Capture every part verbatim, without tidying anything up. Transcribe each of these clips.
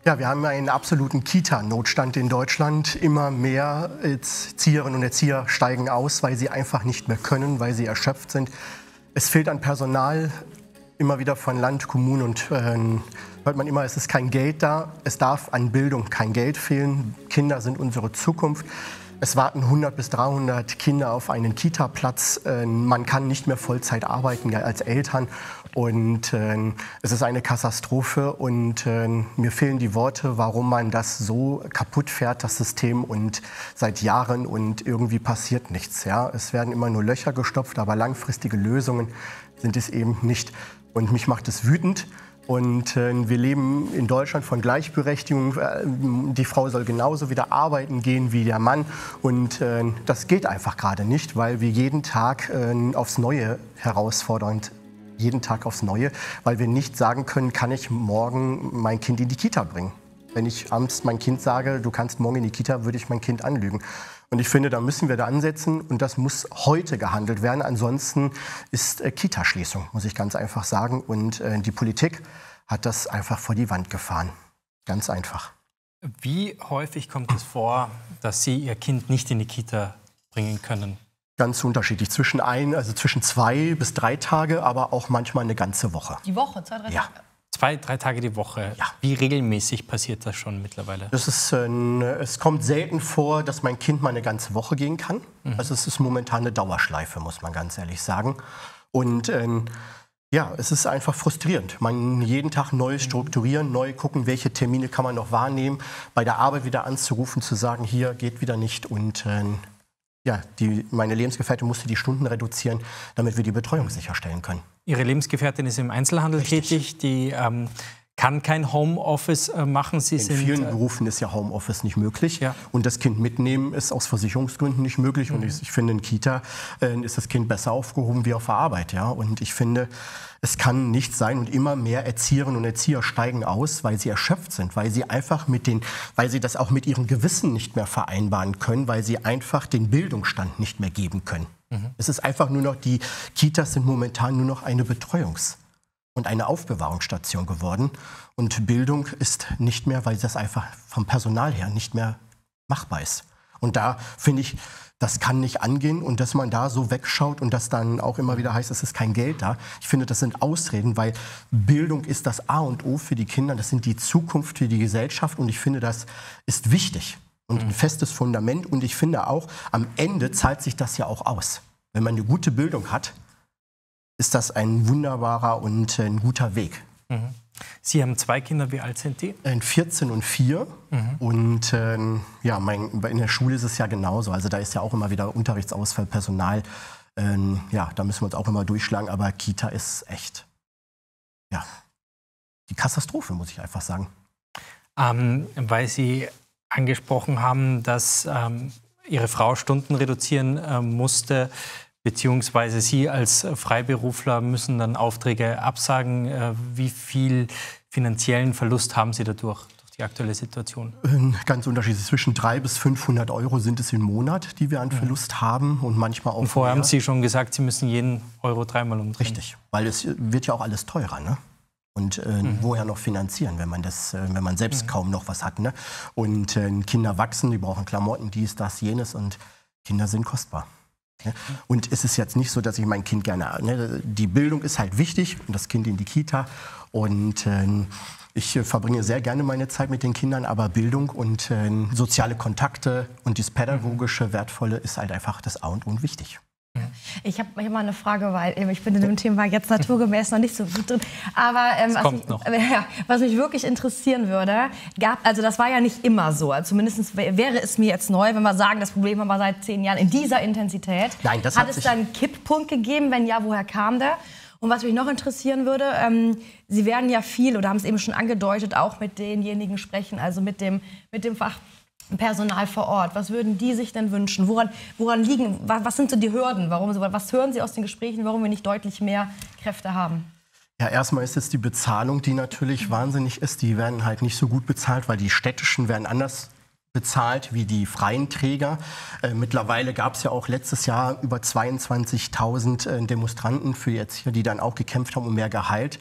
Ja, wir haben einen absoluten Kita-Notstand in Deutschland. Immer mehr Erzieherinnen und Erzieher steigen aus, weil sie einfach nicht mehr können, weil sie erschöpft sind. Es fehlt an Personal, immer wieder von Land, Kommunen und äh, hört man immer, es ist kein Geld da. Es darf an Bildung kein Geld fehlen. Kinder sind unsere Zukunft. Es warten hundert bis dreihundert Kinder auf einen Kita-Platz. Äh, man kann nicht mehr Vollzeit arbeiten ja, als Eltern. Und äh, es ist eine Katastrophe. Und äh, mir fehlen die Worte, warum man das so kaputt fährt, das System. Und seit Jahren und irgendwie passiert nichts. Ja? Es werden immer nur Löcher gestopft, aber langfristige Lösungen sind es eben nicht. Und mich macht es wütend. Und äh, wir leben in Deutschland von Gleichberechtigung. Äh, die Frau soll genauso wieder arbeiten gehen wie der Mann. Und äh, das geht einfach gerade nicht, weil wir jeden Tag äh, aufs Neue herausfordernd, jeden Tag aufs Neue, weil wir nicht sagen können, kann ich morgen mein Kind in die Kita bringen. Wenn ich abends mein Kind sage, du kannst morgen in die Kita, würde ich mein Kind anlügen. Und ich finde, da müssen wir da ansetzen und das muss heute gehandelt werden. Ansonsten ist äh, Kita-Schließung, muss ich ganz einfach sagen. Und äh, die Politik hat das einfach vor die Wand gefahren. Ganz einfach. Wie häufig kommt es vor, dass Sie Ihr Kind nicht in die Kita bringen können? Ganz unterschiedlich. Zwischen ein, also zwischen zwei bis drei Tage, aber auch manchmal eine ganze Woche. Die Woche, zwei, drei ja. Tage? Zwei, drei Tage die Woche. Ja. Wie regelmäßig passiert das schon mittlerweile? Das ist, äh, es kommt selten vor, dass mein Kind mal eine ganze Woche gehen kann. Mhm. Also es ist momentan eine Dauerschleife, muss man ganz ehrlich sagen. Und äh, ja, es ist einfach frustrierend. Man jeden Tag neu strukturieren, neu gucken, welche Termine kann man noch wahrnehmen, bei der Arbeit wieder anzurufen, zu sagen, hier geht wieder nicht. Und äh, ja, die, meine Lebensgefährtin musste die Stunden reduzieren, damit wir die Betreuung sicherstellen können. Ihre Lebensgefährtin ist im Einzelhandel Richtig. tätig, die ähm, kann kein Homeoffice äh, machen. Sie In sind, vielen äh, Berufen ist ja Homeoffice nicht möglich. Ja. Und das Kind mitnehmen ist aus Versicherungsgründen nicht möglich. Mhm. Und ich, ich finde, in Kita äh, ist das Kind besser aufgehoben wie auf der Arbeit. Ja? Und ich finde, es kann nicht sein. Und immer mehr Erzieherinnen und Erzieher steigen aus, weil sie erschöpft sind, weil sie einfach mit den, weil sie das auch mit ihrem Gewissen nicht mehr vereinbaren können, weil sie einfach den Bildungsstand nicht mehr geben können. Mhm. Es ist einfach nur noch, die Kitas sind momentan nur noch eine Betreuungs- und eine Aufbewahrungsstation geworden. Und Bildung ist nicht mehr, weil das einfach vom Personal her nicht mehr machbar ist. Und da finde ich, das kann nicht angehen und dass man da so wegschaut und das dann auch immer wieder heißt, es ist kein Geld da. Ich finde, das sind Ausreden, weil Bildung ist das A und O für die Kinder. Das sind die Zukunft für die Gesellschaft und ich finde, das ist wichtig und ein festes Fundament. Und ich finde auch, am Ende zahlt sich das ja auch aus. Wenn man eine gute Bildung hat, ist das ein wunderbarer und ein guter Weg. Mhm. Sie haben zwei Kinder, wie alt sind die? vierzehn und vier. Mhm. Und äh, ja, mein, in der Schule ist es ja genauso. Also da ist ja auch immer wieder Unterrichtsausfall, Personal. Äh, ja, da müssen wir uns auch immer durchschlagen. Aber Kita ist echt, ja, die Katastrophe, muss ich einfach sagen. Ähm, weil Sie angesprochen haben, dass ähm, Ihre Frau Stunden reduzieren äh, musste, beziehungsweise Sie als Freiberufler müssen dann Aufträge absagen. Wie viel finanziellen Verlust haben Sie dadurch, durch die aktuelle Situation? Ganz unterschiedlich. Zwischen dreihundert bis fünfhundert Euro sind es im Monat, die wir an Verlust ja. haben und manchmal auch Und vorher mehr. haben Sie schon gesagt, Sie müssen jeden Euro dreimal umdrehen. Richtig, weil es wird ja auch alles teurer, ne? Und äh, mhm. woher noch finanzieren, wenn man, das, äh, wenn man selbst mhm. kaum noch was hat. Ne? Und äh, Kinder wachsen, die brauchen Klamotten, dies, das, jenes und Kinder sind kostbar. Und es ist jetzt nicht so, dass ich mein Kind gerne... Ne, die Bildung ist halt wichtig und das Kind in die Kita. Und äh, ich verbringe sehr gerne meine Zeit mit den Kindern, aber Bildung und äh, soziale Kontakte und das pädagogische, wertvolle ist halt einfach das A und O und wichtig. Ich habe hab mal eine Frage, weil ich bin in dem Thema jetzt naturgemäß noch nicht so gut drin. Aber ähm, was, mich, äh, was mich wirklich interessieren würde, gab, also das war ja nicht immer so. Also zumindest wäre es mir jetzt neu, wenn wir sagen, das Problem haben wir seit zehn Jahren in dieser Intensität. Nein, das hat, hat es da einen Kipppunkt gegeben? Wenn ja, woher kam der? Und was mich noch interessieren würde, ähm, Sie werden ja viel, oder haben es eben schon angedeutet, auch mit denjenigen sprechen, also mit dem, mit dem Fach. Personal vor Ort. Was würden die sich denn wünschen? Woran, woran liegen, was, was sind so die Hürden? Warum, was hören Sie aus den Gesprächen, warum wir nicht deutlich mehr Kräfte haben? Ja, erstmal ist es die Bezahlung, die natürlich wahnsinnig ist. Die werden halt nicht so gut bezahlt, weil die städtischen werden anders bezahlt wie die freien Träger. Äh, mittlerweile gab es ja auch letztes Jahr über zweiundzwanzigtausend äh, Demonstranten für die Erzieher, die dann auch gekämpft haben um mehr Gehalt.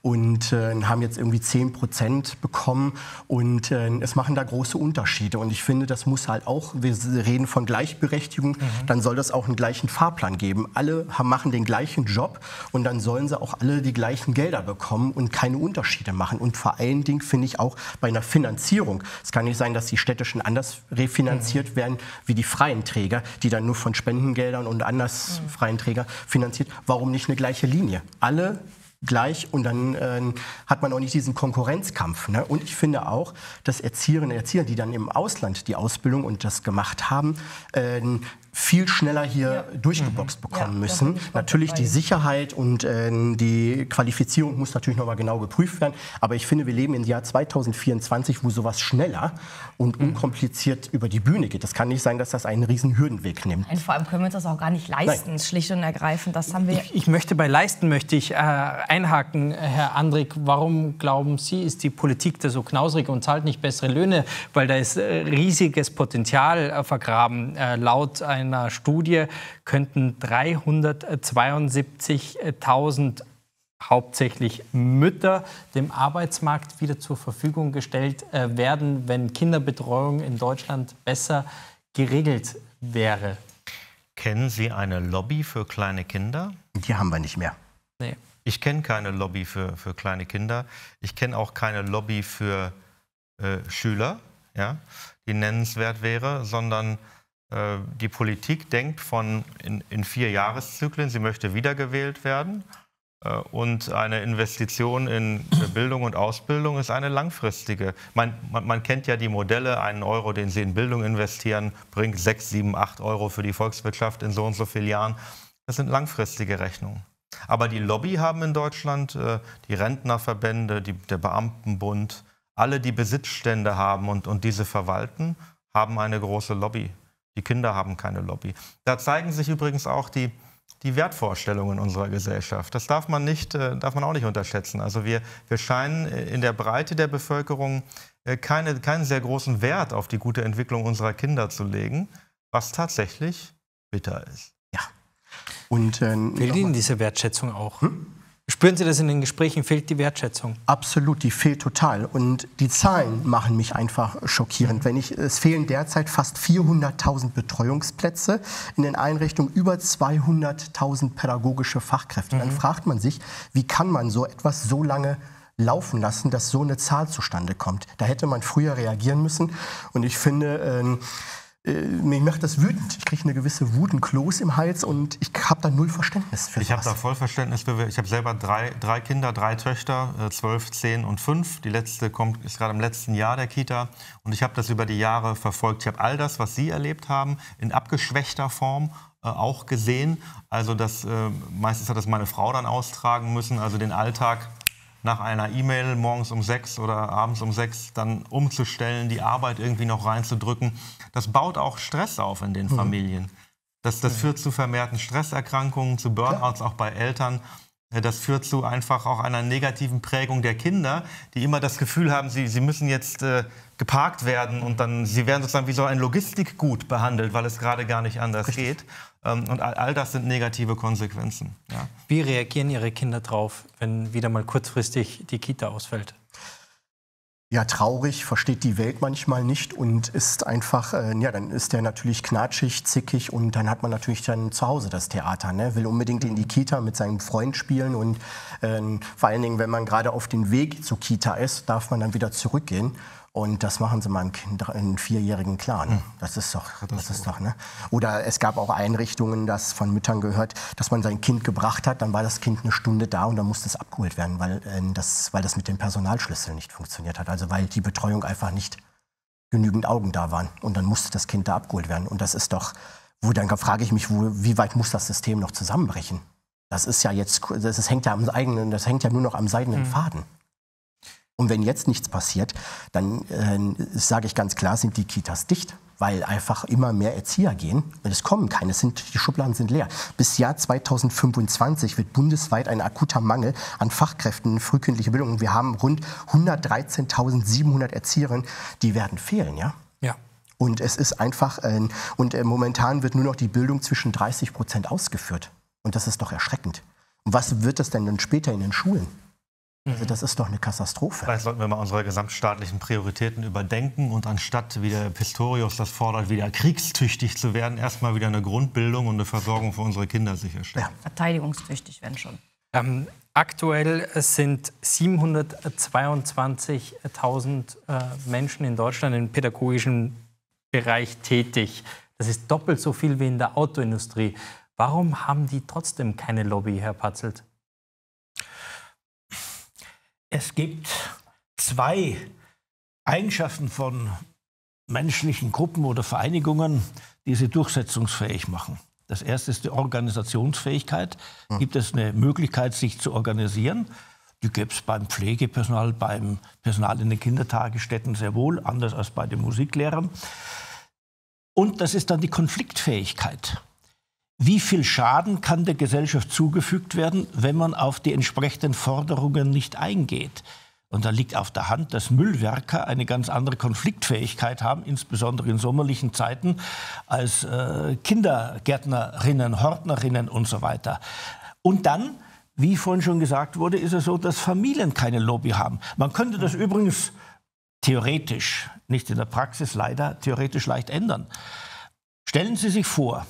und äh, haben jetzt irgendwie zehn Prozent bekommen. Und äh, es machen da große Unterschiede. Und ich finde, das muss halt auch, wir reden von Gleichberechtigung, mhm. dann soll das auch einen gleichen Fahrplan geben. Alle haben, machen den gleichen Job und dann sollen sie auch alle die gleichen Gelder bekommen und keine Unterschiede machen. Und vor allen Dingen finde ich auch bei einer Finanzierung, es kann nicht sein, dass die städtischen anders refinanziert mhm. werden wie die freien Träger, die dann nur von Spendengeldern und anders mhm. freien Träger finanziert. Warum nicht eine gleiche Linie? Alle gleich und dann äh, hat man auch nicht diesen Konkurrenzkampf. Ne? Und ich finde auch, dass Erzieherinnen und Erzieher, die dann im Ausland die Ausbildung und das gemacht haben, äh, viel schneller hier ja. durchgeboxt bekommen ja, müssen. Natürlich die Sicherheit und äh, die Qualifizierung muss natürlich noch mal genau geprüft werden. Aber ich finde, wir leben im Jahr zweitausendvierundzwanzig, wo sowas schneller und mhm. unkompliziert über die Bühne geht. Das kann nicht sein, dass das einen riesen Hürdenweg nimmt. Nein, vor allem können wir uns das auch gar nicht leisten, Nein. schlicht und ergreifend. Das haben wir. Ich, ich möchte bei leisten möchte ich äh, einhaken, Herr Andrik. Warum glauben Sie, ist die Politik da so knausrig und zahlt nicht bessere Löhne? Weil da ist äh, riesiges Potenzial äh, vergraben. Äh, laut einer Studie könnten dreihundertzweiundsiebzigtausend hauptsächlich Mütter dem Arbeitsmarkt wieder zur Verfügung gestellt äh, werden, wenn Kinderbetreuung in Deutschland besser geregelt wäre. Kennen Sie eine Lobby für kleine Kinder? Die haben wir nicht mehr. Nee. Ich kenne keine Lobby für, für kleine Kinder. Ich kenne auch keine Lobby für äh, Schüler, ja, die nennenswert wäre, sondern äh, die Politik denkt von in, in vier Jahreszyklen, sie möchte wiedergewählt werden. Äh, und eine Investition in Bildung und Ausbildung ist eine langfristige. Man, man, man kennt ja die Modelle, einen Euro, den Sie in Bildung investieren, bringt sechs, sieben, acht Euro für die Volkswirtschaft in so und so vielen Jahren. Das sind langfristige Rechnungen. Aber die Lobby haben in Deutschland, äh, die Rentnerverbände, die, der Beamtenbund, alle, die Besitzstände haben und, und diese verwalten, haben eine große Lobby. Die Kinder haben keine Lobby. Da zeigen sich übrigens auch die, die Wertvorstellungen unserer Gesellschaft. Das darf man, nicht, äh, darf man auch nicht unterschätzen. Also wir, wir scheinen in der Breite der Bevölkerung äh, keine, keinen sehr großen Wert auf die gute Entwicklung unserer Kinder zu legen, was tatsächlich bitter ist. Und, äh, fehlt Ihnen diese Wertschätzung auch? Hm? Spüren Sie das in den Gesprächen? Fehlt die Wertschätzung? Absolut, die fehlt total. Und die Zahlen machen mich einfach schockierend. Mhm. Wenn ich, es fehlen derzeit fast vierhunderttausend Betreuungsplätze in den Einrichtungen, über zweihunderttausend pädagogische Fachkräfte. Mhm. Dann fragt man sich, wie kann man so etwas so lange laufen lassen, dass so eine Zahl zustande kommt? Da hätte man früher reagieren müssen. Und ich finde, äh, mich macht das wütend. Ich kriege eine gewisse Wut, ein Kloß im Hals und ich habe da null Verständnis für. Ich habe da voll Verständnis für. Ich habe selber drei, drei Kinder, drei Töchter, zwölf, zehn und fünf. Die letzte kommt, ist gerade im letzten Jahr der Kita. Und ich habe das über die Jahre verfolgt. Ich habe all das, was Sie erlebt haben, in abgeschwächter Form äh, auch gesehen. Also das, äh, meistens hat das meine Frau dann austragen müssen, also den Alltag nach einer E-Mail morgens um sechs oder abends um sechs dann umzustellen, die Arbeit irgendwie noch reinzudrücken. Das baut auch Stress auf in den Familien. Das, das führt zu vermehrten Stresserkrankungen, zu Burnouts auch bei Eltern. Das führt zu einfach auch einer negativen Prägung der Kinder, die immer das Gefühl haben, sie, sie müssen jetzt äh, geparkt werden und dann sie werden sozusagen wie so ein Logistikgut behandelt, weil es gerade gar nicht anders Richtig. geht. Ähm, und all, all das sind negative Konsequenzen. Ja. Wie reagieren Ihre Kinder drauf, wenn wieder mal kurzfristig die Kita ausfällt? Ja, traurig, versteht die Welt manchmal nicht und ist einfach, äh, ja, dann ist der natürlich knatschig, zickig und dann hat man natürlich dann zu Hause das Theater, ne? Will unbedingt in die Kita mit seinem Freund spielen und äh, vor allen Dingen, wenn man gerade auf dem Weg zur Kita ist, darf man dann wieder zurückgehen. Und das machen sie meinem Kind, einen Vierjährigen klar. Ne? Das ist doch, das ist doch, ne? Oder es gab auch Einrichtungen, das von Müttern gehört, dass man sein Kind gebracht hat, dann war das Kind eine Stunde da und dann musste es abgeholt werden, weil, äh, das, weil das mit dem Personalschlüssel nicht funktioniert hat. Also weil die Betreuung einfach nicht genügend Augen da waren. Und dann musste das Kind da abgeholt werden. Und das ist doch, wo dann frage ich mich, wo, wie weit muss das System noch zusammenbrechen? Das ist ja jetzt, das, das hängt ja am eigenen, das hängt ja nur noch am seidenen Faden. Und wenn jetzt nichts passiert, dann äh, sage ich ganz klar, sind die Kitas dicht, weil einfach immer mehr Erzieher gehen. Es kommen keine, sind, die Schubladen sind leer. Bis Jahr zweitausendfünfundzwanzig wird bundesweit ein akuter Mangel an Fachkräften in frühkindliche Bildung. Und wir haben rund hundertdreizehntausendsiebenhundert Erzieherinnen, die werden fehlen, ja? Ja. Und es ist einfach, äh, und äh, momentan wird nur noch die Bildung zwischen dreißig Prozent ausgeführt. Und das ist doch erschreckend. Und was wird das denn dann später in den Schulen? Also das ist doch eine Katastrophe. Vielleicht sollten wir mal unsere gesamtstaatlichen Prioritäten überdenken und anstatt, wie der Pistorius das fordert, wieder kriegstüchtig zu werden, erstmal wieder eine Grundbildung und eine Versorgung für unsere Kinder sicherstellen. Ja. Verteidigungstüchtig, wenn schon. Ähm, aktuell sind siebenhundertzweiundzwanzigtausend äh, Menschen in Deutschland im pädagogischen Bereich tätig. Das ist doppelt so viel wie in der Autoindustrie. Warum haben die trotzdem keine Lobby, Herr Patzelt? Es gibt zwei Eigenschaften von menschlichen Gruppen oder Vereinigungen, die sie durchsetzungsfähig machen. Das erste ist die Organisationsfähigkeit. Gibt es eine Möglichkeit, sich zu organisieren? Die gibt es beim Pflegepersonal, beim Personal in den Kindertagesstätten sehr wohl, anders als bei den Musiklehrern. Und das ist dann die Konfliktfähigkeit. Wie viel Schaden kann der Gesellschaft zugefügt werden, wenn man auf die entsprechenden Forderungen nicht eingeht? Und da liegt auf der Hand, dass Müllwerker eine ganz andere Konfliktfähigkeit haben, insbesondere in sommerlichen Zeiten, als äh, Kindergärtnerinnen, Hortnerinnen und so weiter. Und dann, wie vorhin schon gesagt wurde, ist es so, dass Familien keine Lobby haben. Man könnte das übrigens theoretisch, nicht in der Praxis leider, theoretisch leicht ändern. Stellen Sie sich vor,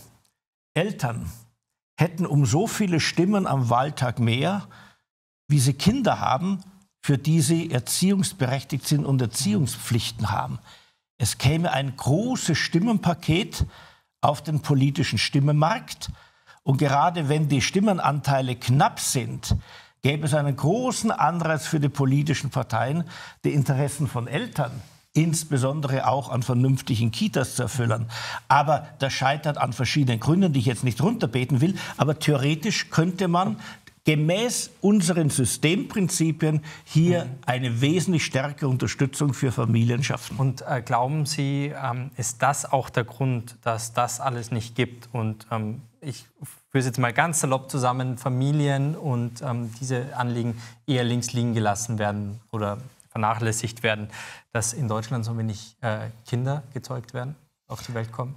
Eltern hätten um so viele Stimmen am Wahltag mehr, wie sie Kinder haben, für die sie erziehungsberechtigt sind und Erziehungspflichten haben. Es käme ein großes Stimmenpaket auf den politischen Stimmenmarkt. Und gerade wenn die Stimmenanteile knapp sind, gäbe es einen großen Anreiz für die politischen Parteien, die Interessen von Eltern, insbesondere auch an vernünftigen Kitas zu erfüllen. Aber das scheitert an verschiedenen Gründen, die ich jetzt nicht runterbeten will. Aber theoretisch könnte man gemäß unseren Systemprinzipien hier eine wesentlich stärkere Unterstützung für Familien schaffen. Und äh, glauben Sie, ähm, ist das auch der Grund, dass das alles nicht gibt? Und ähm, ich führe es jetzt mal ganz salopp zusammen, Familien und ähm, diese Anliegen eher links liegen gelassen werden oder vernachlässigt werden, dass in Deutschland so wenig äh, Kinder gezeugt werden, auf die Welt kommen?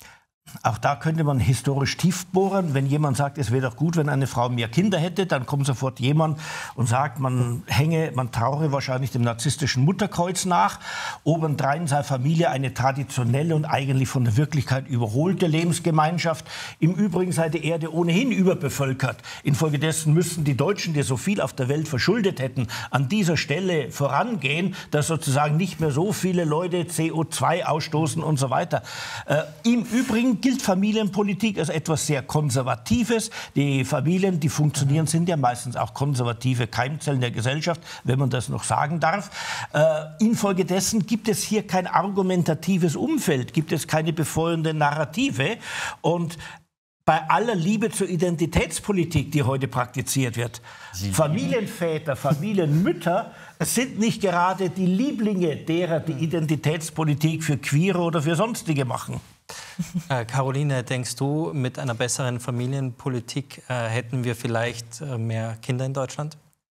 Auch da könnte man historisch tief bohren. Wenn jemand sagt, es wäre doch gut, wenn eine Frau mehr Kinder hätte, dann kommt sofort jemand und sagt, man hänge, man traure wahrscheinlich dem narzisstischen Mutterkreuz nach. Obendrein sei Familie eine traditionelle und eigentlich von der Wirklichkeit überholte Lebensgemeinschaft. Im Übrigen sei die Erde ohnehin überbevölkert. Infolgedessen müssten die Deutschen, die so viel auf der Welt verschuldet hätten, an dieser Stelle vorangehen, dass sozusagen nicht mehr so viele Leute C O zwei ausstoßen und so weiter. Äh, Im Übrigen gilt Familienpolitik als etwas sehr Konservatives. Die Familien, die funktionieren, sind ja meistens auch konservative Keimzellen der Gesellschaft, wenn man das noch sagen darf. Äh, infolgedessen gibt es hier kein argumentatives Umfeld, gibt es keine befeuernde Narrative. Und bei aller Liebe zur Identitätspolitik, die heute praktiziert wird, Sie Familienväter, Familienmütter sind nicht gerade die Lieblinge derer, die Identitätspolitik für Queere oder für Sonstige machen. Äh, Caroline, denkst du, mit einer besseren Familienpolitik äh, hätten wir vielleicht äh, mehr Kinder in Deutschland?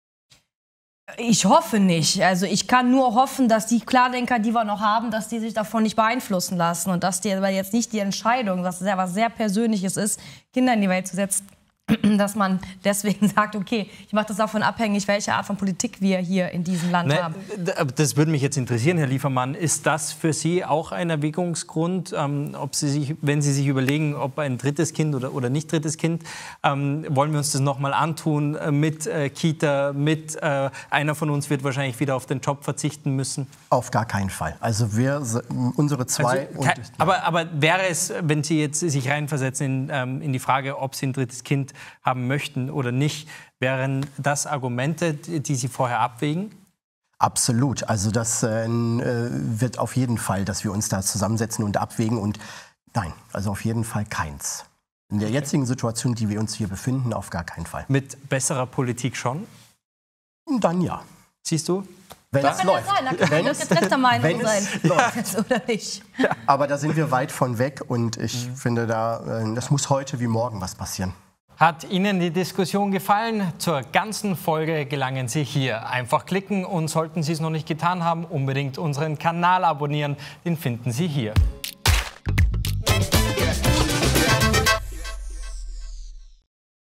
Ich hoffe nicht. Also ich kann nur hoffen, dass die Klardenker, die wir noch haben, dass die sich davon nicht beeinflussen lassen und dass die aber jetzt nicht die Entscheidung, was sehr, was sehr Persönliches ist, Kinder in die Welt zu setzen, dass man deswegen sagt, okay, ich mache das davon abhängig, welche Art von Politik wir hier in diesem Land ne, haben. Das würde mich jetzt interessieren, Herr Liefermann. Ist das für Sie auch ein Erwägungsgrund, ähm, ob Sie sich, wenn Sie sich überlegen, ob ein drittes Kind oder, oder nicht drittes Kind, ähm, wollen wir uns das noch mal antun äh, mit äh, Kita, mit äh, einer von uns wird wahrscheinlich wieder auf den Job verzichten müssen? Auf gar keinen Fall. Also wir, unsere zwei... Also, und, aber, aber wäre es, wenn Sie jetzt sich reinversetzen in, ähm, in die Frage, ob Sie ein drittes Kind haben möchten oder nicht, wären das Argumente, die Sie vorher abwägen? Absolut. Also das äh, wird auf jeden Fall, dass wir uns da zusammensetzen und abwägen. Und nein, also auf jeden Fall keins. In der jetzigen Situation, die wir uns hier befinden, auf gar keinen Fall. Mit besserer Politik schon? Dann ja. Siehst du? Wenn es läuft. Sein, da kann wenn es getrennter Meinung sein. Läuft. Oder nicht. Ja. Aber da sind wir weit von weg und ich mhm. finde, da, äh, das muss heute wie morgen was passieren. Hat Ihnen die Diskussion gefallen? Zur ganzen Folge gelangen Sie hier. Einfach klicken und sollten Sie es noch nicht getan haben, unbedingt unseren Kanal abonnieren. Den finden Sie hier.